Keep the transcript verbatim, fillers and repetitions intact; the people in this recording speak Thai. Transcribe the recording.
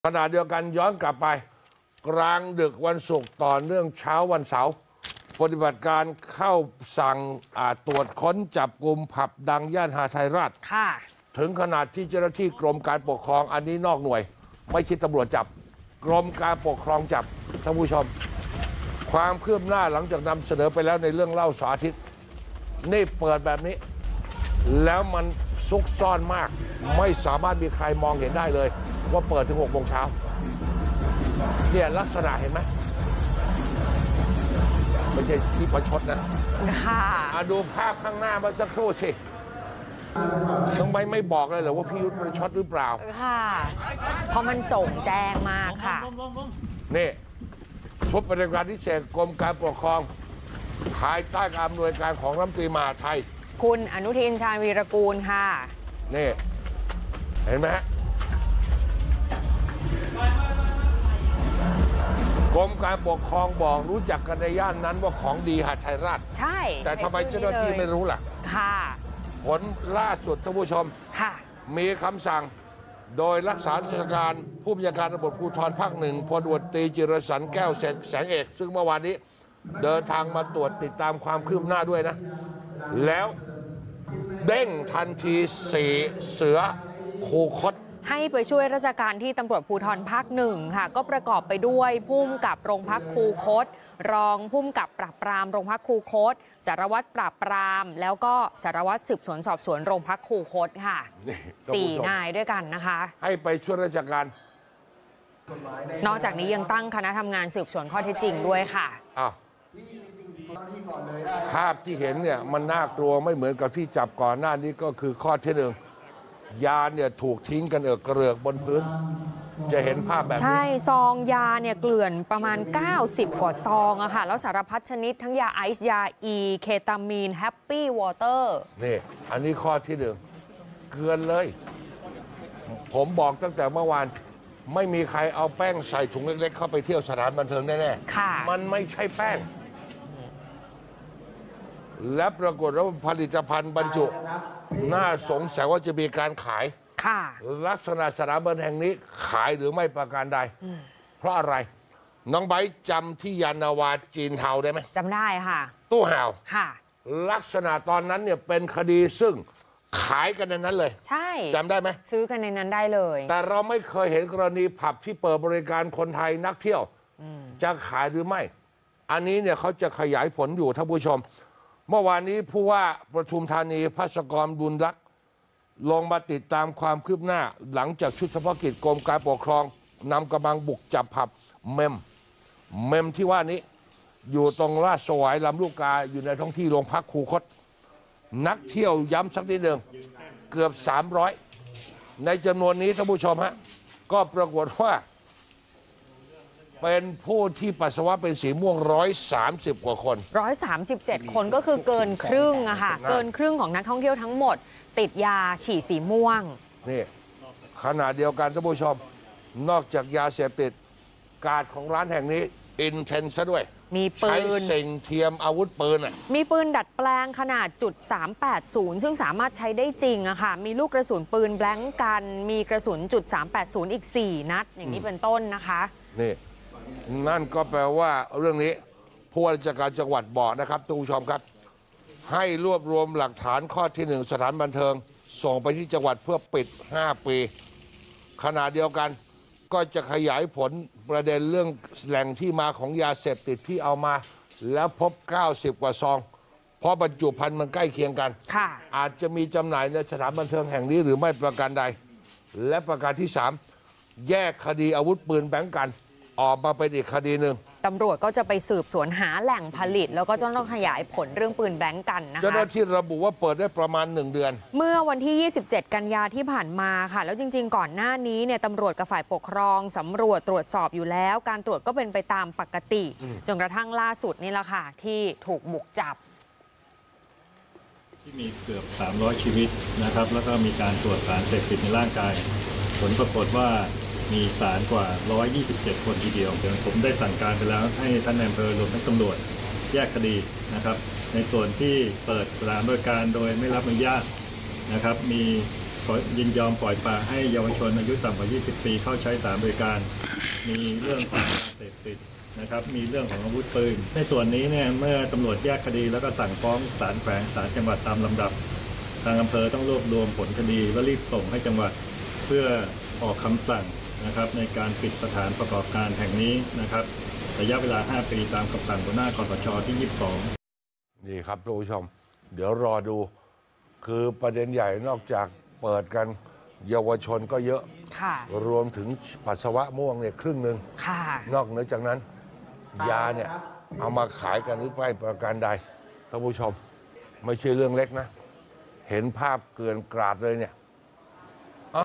ขณะเดียวกันย้อนกลับไปกลางดึกวันศุกร์ต่อเนื่องเช้าวันเสาร์ปฏิบัติการเข้าสั่งตรวจค้นจับกลุ่มผับดังย่านหาดไทยราชถึงขนาดที่เจ้าหน้าที่กรมการปกครองอันนี้นอกหน่วยไม่ใช่ตำรวจจับกรมการปกครองจับท่านผู้ชมความคืบหน้าหลังจากนำเสนอไปแล้วในเรื่องเล่าสาธิตนี่เปิดแบบนี้แล้วมันซุกซ่อนมากไม่สามารถมีใครมองเห็นได้เลยว่าเปิดถึงหกโมงเช้าเนี่ยลักษณะเห็นไหมไม่ใช่ที่ประชดนะค่ะดูภาพข้างหน้ามาสักครู่สิทำไมไม่บอกเลยเหรอว่าพี่ยุทธประชดหรือเปล่าค่ะเพราะมันโจ่งแจ้งมากค่ะนี่ชุดปฏิบัติการพิเศษกรมการปกครองภายใต้การอำนวยการของรัฐมนตรีมหาดไทยคุณอนุทินชาญวีรกูลค่ะนี่เห็นไหมฮะกรมการปกครองบอกรู้จักกันในย่านนั้นว่าของดีหาดไทยราชใช่แต่ทำไมเจ้าหน้าที่ไม่รู้ล่ะค่ะผลล่าสุดท่านผู้ชมค่ะมีคำสั่งโดยรักษาราชการผู้บัญชาการตำรวจภูธรภาคหนึ่งพลตำรวจตรีจิรสันต์แก้วแสงเอกซึ่งเมื่อวานนี้เดินทางมาตรวจติดตามความคืบหน้าด้วยนะแล้วเด้งทันทีสี่เสือคูคตให้ไปช่วยราชการที่ตำรวจภูธรภาคหนึ่งค่ะก็ประกอบไปด้วยผู้กำกับโรงพักคูคตรองผู้กำกับปราบปรามโรงพักคูคตสารวัตรปราบปรามแล้วก็สารวัตรสืบสวนสอบสวนโรงพักคูคตค่ะสี่นายด้วยกันนะคะให้ไปช่วยราชการนอกจากนี้ยังตั้งคณะทำงานสืบสวนข้อเท็จจริงด้วยค่ะอ้าวภาพที่เห็นเนี่ยมันน่ากลัวไม่เหมือนกับที่จับก่อนหน้านี้ก็คือข้อที่หนึ่งยาเนี่ยถูกทิ้งกันเอือกเกลือกบนพื้นจะเห็นภาพแบบนี้ใช่ซองยาเนี่ยเกลื่อนประมาณเก้าสิบกว่าซองอะค่ะแล้วสารพัดชนิดทั้งยาไอซ์ยาอีเคตามีนแฮปปี้วอเตอร์นี่อันนี้ข้อที่หนึ่งเกลือนเลยผมบอกตั้งแต่เมื่อวานไม่มีใครเอาแป้งใส่ถุงเล็กๆเข้าไปเที่ยวสถานบันเทิงแน่ๆค่ะมันไม่ใช่แป้งและปรากฏว่าผลิตภัณฑ์บรรจุน่าสงสัยว่าจะมีการขายค่ะลักษณะสถานบันแห่งนี้ขายหรือไม่ประการใดเพราะอะไรน้องไบร์ทจำที่ยานาวาจีนเทาได้ไหมจำได้ค่ะตู้ห่าวค่ะลักษณะตอนนั้นเนี่ยเป็นคดีซึ่งขายกันในนั้นเลยใช่จำได้ไหมซื้อกันในนั้นได้เลยแต่เราไม่เคยเห็นกรณีผับที่เปิดบริการคนไทยนักเที่ยวจะขายหรือไม่อันนี้เนี่ยเขาจะขยายผลอยู่ท่านผู้ชมเมื่อวานนี้ผู้ว่าปทุมธานีภัสกรบุญรักลงมาติดตามความคืบหน้าหลังจากชุดเฉพาะกิจกรมการปกครองนำกำลังบุกจับผับเมมเมมที่ว่านี้อยู่ตรงลาดสวายลำลูกกาอยู่ในท้องที่โรงพักคูคตนักเที่ยวย้ำสักนิดหนึ่งเกือบสามร้อยในจำนวนนี้ท่านผู้ชมฮะก็ปรากฏว่าเป็นผู้ที่ปัสสาวะเป็นสีม่วงร้อยสามสิบกว่าคนร้อยสามสิบเจ็ดคนก็คือเกินครึ่งอะค่ะเกินครึ่งของนักท่องเที่ยวทั้งหมดติดยาฉี่สีม่วงนี่ขณะเดียวกันท่านผู้ชมนอกจากยาเสพติดการของร้านแห่งนี้อินเทนซะด้วยมีปืนใช้สิ่งเทียมอาวุธปืนอ่ะมีปืนดัดแปลงขนาดจุดสามแปดศูนย์ซึ่งสามารถใช้ได้จริงอะค่ะมีลูกกระสุนปืนแบล็งกันมีกระสุนจุดสามแปดศูนย์อีกสี่นัดอย่างนี้เป็นต้นนะคะนี่นั่นก็แปลว่าเรื่องนี้ผู้ว่าราชการจังหวัดบอกนะครับทุกผู้ชมครับให้รวบรวมหลักฐานข้อที่หนึ่งสถานบันเทิงส่งไปที่จังหวัดเพื่อปิดห้าปีขณะเดียวกันก็จะขยายผลประเด็นเรื่องแหล่งที่มาของยาเสพติดที่เอามาแล้วพบเก้าสิบกว่าซองเพราะบรรจุภัณฑ์มันใกล้เคียงกันอาจจะมีจำหน่ายในสถานบันเทิงแห่งนี้หรือไม่ประการใดและประการที่สามแยกคดีอาวุธปืนแบงก์กันออกมาเป็นอีกคดีหนึ่งตำรวจก็จะไปสืบสวนหาแหล่งผลิตแล้วก็จะต้องขยายผลเรื่องปืนแบงก์กันนะคะเจ้าหน้าที่ระบุว่าเปิดได้ประมาณหนึ่งเดือนเมื่อวันที่ยี่สิบเจ็ดกันยาที่ผ่านมาค่ะแล้วจริงๆก่อนหน้านี้เนี่ยตำรวจกับฝ่ายปกครองสำรวจตรวจสอบอยู่แล้วการตรวจก็เป็นไปตามปกติจนกระทั่งล่าสุดนี่แหละค่ะที่ถูกบุกจับที่มีเกือบสามร้อยชีวิตนะครับแล้วก็มีการตรวจสารเสพติดในร่างกายผลปรากฏว่ามีสารกว่าหนึ่งร้อยยี่สิบเจ็ดคนทีเดียวผมได้สั่งการไปแล้วให้ท่านนายอำเภอรวมทั้งตำรวจแยกคดีนะครับในส่วนที่เปิดสถานบริการโดยไม่รับอนุญาตนะครับมีขอยินยอมปล่อยปละให้เยาวชนอายุต่ำกว่า ยี่สิบ ปีเข้าใช้สถานบริการมีเรื่องของยาเสพติดนะครับมีเรื่องของอาวุธปืนในส่วนนี้เนี่ยเมื่อตำรวจแยกคดีแล้วก็สั่งฟ้องศาลแขวงศาลจังหวัดตามลำดับทางอำเภอต้องรวบรวมผลคดีและรีบส่งให้จังหวัดเพื่อออกคำสั่งนะครับในการปิดสถานประกอบการแห่งนี้นะครับระยะเวลาห้าปีตามคำสั่งหัวหน้าคสชที่ยี่สิบสองนี่ครับท่านผู้ชมเดี๋ยวรอดูคือประเด็นใหญ่นอกจากเปิดกันเยาวชนก็เยอะรวมถึงปัสสาวะม่วงเนี่ยครึ่งหนึ่งนอกเหนือจากนั้นยาเนี่ยเอามาขายกันหรือไม่ประการใดท่านผู้ชมไม่ใช่เรื่องเล็กนะเห็นภาพเกลื่อนกราดเลยเนี่ย